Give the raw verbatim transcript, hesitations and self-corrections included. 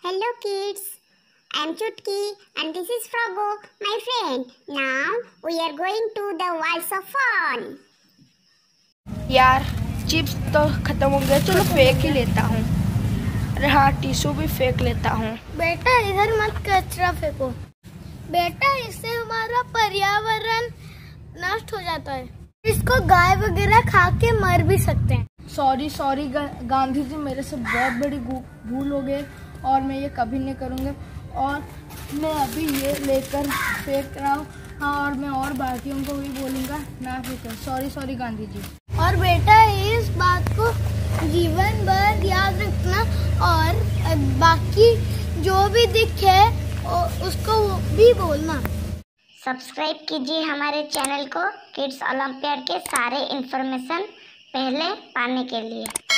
Hello kids, I am Chutki and this is Frogo, my friend. Now we are going to the worlds of fun. यार chips तो खत्म हो गया, चलो फेंक ही लेता हूँ। अरे हाँ, टिश्यू भी फेंक लेता हूँ। बेटा इधर मत कचरा फेंको बेटा, इससे हमारा पर्यावरण नष्ट हो जाता है। इसको गाय वगैरह खा के मर भी सकते हैं। सॉरी सॉरी गांधी जी, मेरे से बहुत बड़ी भूल हो गई और मैं ये कभी नहीं करूँगा। और मैं अभी ये लेकर फेंक रहा हूँ। हाँ, और मैं और बाकियों को भी बोलूँगा ना फेंकें। Sorry sorry Gandhi ji. और बेटा इस बात को जीवन भर याद रखना और बाकी जो भी दिखे उसको भी बोलना। सब्सक्राइब कीजिए हमारे चैनल को किड्स ओलंपियाड के सारे इन्फॉर्मेशन पहले पाने के लिए।